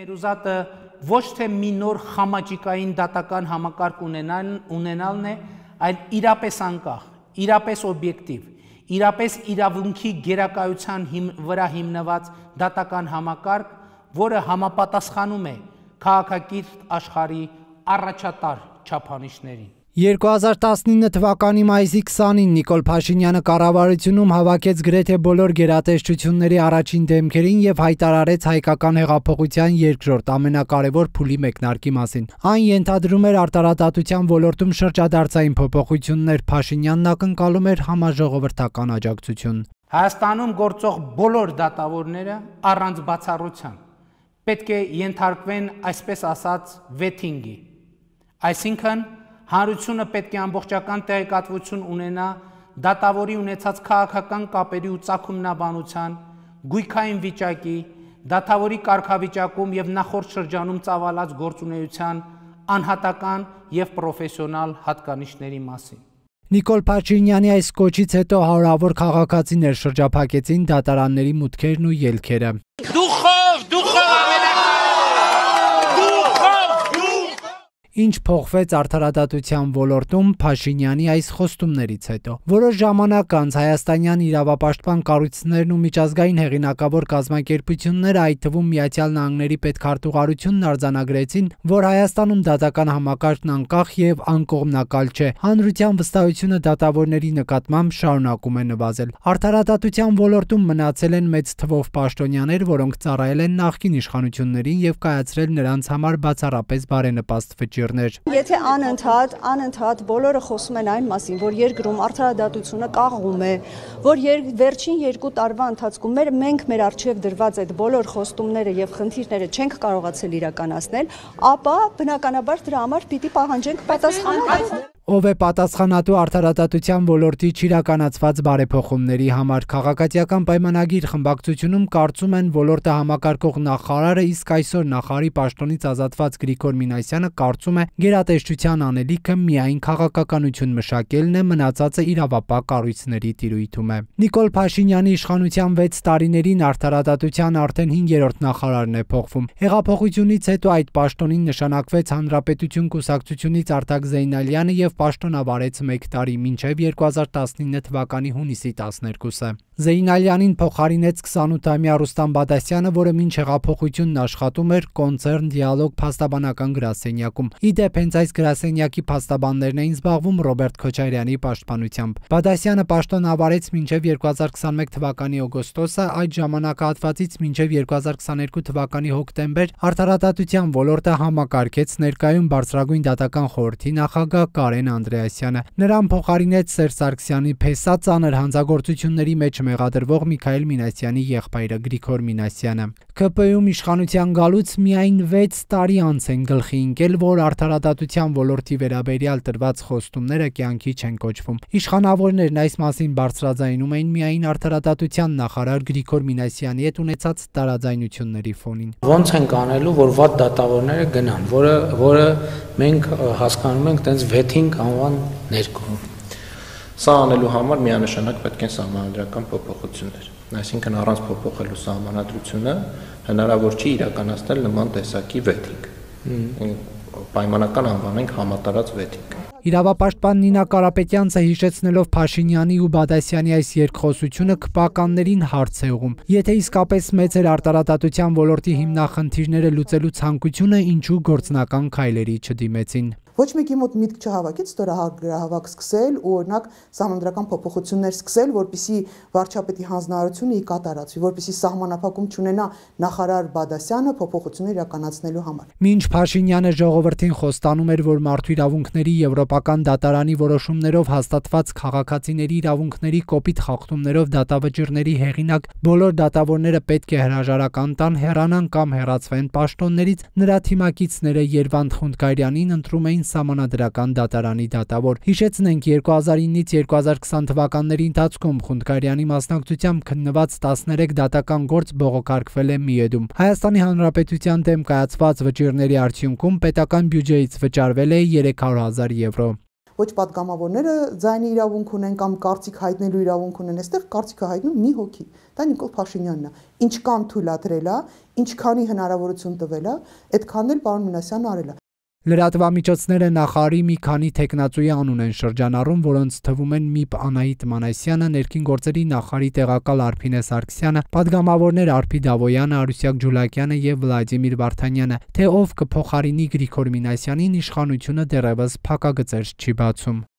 Մեր ուզածը ոչ թե մի նոր խամաճիկային դատական համակարգ ունենալն է, այլ իրապես անկախ, իրապես օբյեկտիվ, իրապես իրավունքի գերակայության վրա հիմնված դատական համակարգ, որը համապատասխանում է քաղաքակիրթ աշխարհի առաջատար չափանիշներին։ 2019 թվականի մայիսի 20-ին Նիկոլ Փաշինյանը կառավարությունում հավաքեց գրեթե բոլոր գերատեսչությունների առաջին դեմքերին եւ հայտարարեց հայկական հեղափոխության երկրորդ ամենակարևոր փուլի մեկնարկի մասին։ Այն ենթադրում էր արտարադատության ոլորտում շրջադարձային փոփոխություններ, Փաշինյանն ակնկալում էր համաժողովրդական աջակցություն։ Հայաստանում գործող բոլոր դատավորները առանց բացառության պետք է ենթարկվեն այսպես ասած վեթինգի, այսինքն հանրությունը պետք է ամբողջական տեղեկատվություն ունենա դատավորի ունեցած քաղաքական կապերի ու ծագումնաբանության, գույքային վիճակի, դատավորի կարգավիճակում եւ նախորդ շրջանում ծավալած գործունեության անհատական եւ պրոֆեսիոնալ հատկանիշների մասին։ Նիկոլ Փաշինյանի այս կոչից հետո հարյուրավոր քաղաքացիներ շրջափակեցին դատարանների մուտքերն ու ելքերը։ Ինչ փոխվեց արդարադատության ոլորտում Փաշինյանի այս խոստումներից հետո։ Որոշ ժամանակ անց հայաստանյան իրավապաշտպան կառույցներն ու միջազգային հեղինակավոր կազմակերպությունները, այդ թվում Միացյալ Նահանգների պետքարտուղարությունն արձանագրեցին, որ Հայաստանում դատական համակարգն անկախ եւ անկողմնակալ չէ։ Հանրության վստահությունը դատավորների նկատմամբ շարունակում է նվազել։ Արդարադատության ոլորտում մնացել են մեծ թվով պաշտոնյաներ, որոնք ծառայել են նախկին իշխանություններին եւ կայացրել նրանց համար բացառապես բարենպաստ վճիռ։ Եթե անընդհատ բոլորը խոսում են այն մասին, որ երկրում արդարադատությունը կաղում է, որ վերջին 2 տարվա ընթացքում մենք մեր առջև դրված այդ բոլոր խոստումները եւ խնդիրները չենք կարողացել իրականացնել, ապա բնականաբար դրա համար պիտի պահանջենք պատասխանատու։ Ով է պատասխանատու արդարադատության ոլորտի չիրականացված բարեփոխումների համար։ Քաղաքացիական պայմանագիր խմբակցությունում կարծում են ոլորտը համակարգող նախարարը, իսկ այսօր նախարարի պաշտոնից ազատված Գրիգոր Մինասյանը կարծում է գերատեսչության անելիքը միայն քաղաքականություն մշակելն է, մնացածը իրավապահ կառույցների տիրույթում է։ Նիկոլ Փաշինյանի իշխանության 6 տարիներին արդարադատության արդեն 5-րդ նախարարն է փոխվում։ Հեղափոխությունից հետո այդ պաշտոնին նշանակվեց Հանրապետություն կուսակցությունից Արտակ Զեյնալյանը եւ պաշտոնավարեց 1 տարի, մինչև 2019 թվականի հունիսի 12-ը։ Զեյնալյանին փոխարինեց 28-ամյա Ռուստամ Բադասյանը, որը մինչ հեղափոխությունն աշխատում էր Կոնցեռն Դիալոգ փաստաբանական գրասենյակում։ Իդեպ հենց այս գրասենյակի փաստաբաններն էին զբաղվում Ռոբերտ Քոչարյանի պաշտպանությամբ։ Բադասյանը պաշտոնավարեց մինչև 2021 թվականի օգոստոսը, այդ ժամանակահատվածից մինչև 2022 թվականի հոկտեմբեր արդարադատության ոլորտը համակարգեց ներկայում Բարձրագույն դատական խորհրդի նախագահ Կարեն Անդրեասյանը։ Նրան փոխարինեց Սերժ Սարգսյանի փեսա ծանր հանցագործությունների մեջ մեղադրվող Միքայել Մինասյանի եղբայրը Գրիգոր Մինասյանը։ ԿՊ-ում իշխանության գալուց միայն 6 տարի անց են գլխի ընկել, որ արդարադատության ոլորտի վերաբերյալ տրված խոստումները կյանքի չեն կոչվում։ Իշխանավորներն այս մասին բարձրաձայնում էին միայն արդարադատության նախարար Գրիգոր Մինասյանի հետ ունեցած տարաձայնությունների ֆոնին։ Ոնց են կանելու, որ վատ դատավորները գնան, որը մենք հասկանում ենք տենց վեթինգ անվան ներքո։ Սա անելու համար միանշանակ պետք են սահմանադրական փոփոխություններ, այսինքն առանց փոփոխելու սահմանադրությունը հնարավոր չի իրականացնել նման տեսակի վեթինգ։ Պայմանական անվանենք համատարած վեթինգ։ Իրավապաշտպան Նինա Կարապետյանցը հիշեցնելով Փաշինյանի ու Բադասյանի այս երկխոսությունը քպականներին հարց է ուղղում։ Եթե իսկապես մեծ էր արդարադատության ոլորտի հիմնախնդիրները լուծելու ցանկությունը, ինչու գործնական քայլերի չդիմեցին։ Ոչ մեկի մոտ միտք չհավաքեց ստորահավաք սկսել ու օրինակ սահմանադրական փոփոխություններ սկսել, որպեսզի վարչապետի հանձնարարությունը կատարածվի, որպեսզի սահմանափակում չունենա նախարար Բադասյանը փոփոխություններ իրականացնելու համար։ Մինչ Փաշինյանը ժողովրդին խոստանում էր, որ մարդու իրավունքների եվրոպական դատարանի որոշումներով հաստատված քաղաքացիների իրավունքների կոպիտ խախտումներով դատավճիռների հեղինակ բոլոր դատավորները պետք է հրաժարական տան, հեռանան կամ հեռացվեն պաշտոններից, նրա թիմակիցները Երվանդ Խունդկայրյանին ընտրում էին Սահմանադրական դատարանի դատավոր։ Հիշեցնենք 2009-ից 2020 թվականների ընթացքում Խունդկայրյանի մասնակցությամբ քննված 13 դատական գործ բողոքարկվել է Միեդում։ Հայաստանի Հանրապետության դեմ կայացված վճիռների արդյունքում պետական բյուջեից վճարվել է 300,000 եվրո։ Ոչ պատգամավորները ձայնի իրավունք ունեն կամ կարծիք հայտնելու իրավունք ունեն, այստեղ կարծիքը հայտնում մի հոգի։ Դա Նիկոլ Փաշինյանն է։ Ինչքան թույլատրել է, ինչքանի հնարավորություն տվել է, այդքան էլ պարոն Մինասյանն արել է։ Լրատվամիջոցները նախարարի մի քանի տեխնացուի անուն են շրջանառում, որոնց թվում են ՄԻՊ Անահիտ Մանասյանը, ներքին գործերի նախարարի տեղակալ Արփինե Սարգսյանը, պատգամավորներ Արփի Դավոյանը, Արուսյակ Ջուլակյանը եւ Վլադիմիր Վարդանյանը, թե ով կփոխարինի Գրիգոր Մինասյանին, իշխանությունը դեռևս փակագծեր չի բացում։